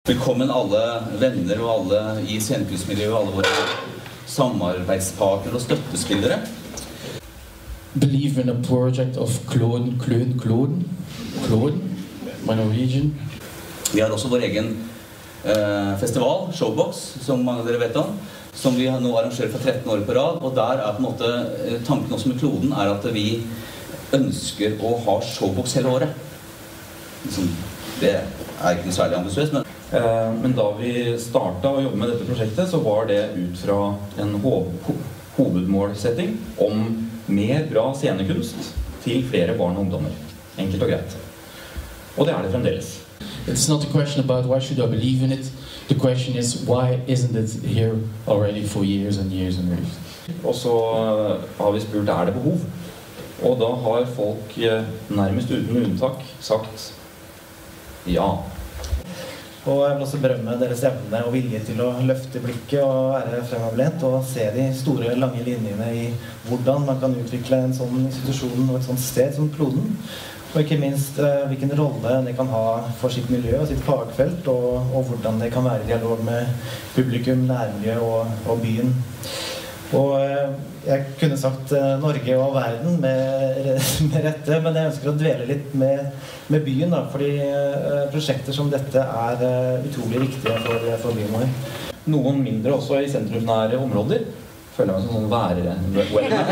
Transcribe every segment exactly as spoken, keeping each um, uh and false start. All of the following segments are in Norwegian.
Velkommen alle venner og alle i scenekunstmiljøet, alle våre samarbeidspartnere og støttespillere. Believe in a project of Claude, Claude, Claude, Claude, my Norwegian. Vi har også vår egen eh, festival, Showbox, som mange av dere vet om, som vi nå arrangerer for tretten år på rad, og der er på en måte tanken også med kloden er at vi ønsker å ha Showbox hele året. Det er ikke noe særlig ambisiøst, men Men da vi startet å jobbe med dette prosjektet, så var det ut fra en hovedmålsetting om mer bra scenekunst til flere barn og ungdommer. Enkelt og greit. Og det er det fremdeles. It's not a question about why should I believe in it. The question is why isn't it here already for years and years and years. Og så har vi spurt, er det behov? Og da har folk nærmest uten unntak sagt ja. Og jeg vil også berømme deres evne og vilje til å løfte blikket og være fremoverlent og se de store, lange linjene i hvordan man kan utvikle en sånn institusjon og et sånt sted som kloden. Og ikke minst eh, hvilken rolle det kan ha for sitt miljø og sitt fagfelt, og, og hvordan det kan være i dialog med publikum, nærmiljø og, og byen. Og eh, jeg kunne sagt eh, Norge og verden med, med rette, men jeg ønsker å dvele litt med, med byen, da, fordi eh, prosjekter som dette er eh, utrolig viktige for, for byen vår. Noen mindre også i sentrumsnære områder. Føler jeg meg som sånn værere.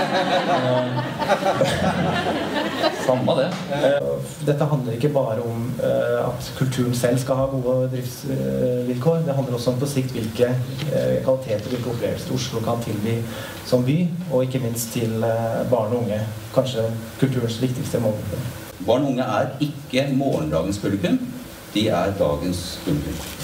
Samme det. Dette handler ikke bare om uh, at kulturen selv skal ha gode driftsvilkår. Det handler også om på sikt hvilke uh, kvaliteter, hvilke opplevelser Oslo kan tilby som by, og ikke minst til uh, barn og unge. Kanskje kulturens viktigste målgruppe. Barn og unge er ikke morgendagens publikum, de er dagens publikum.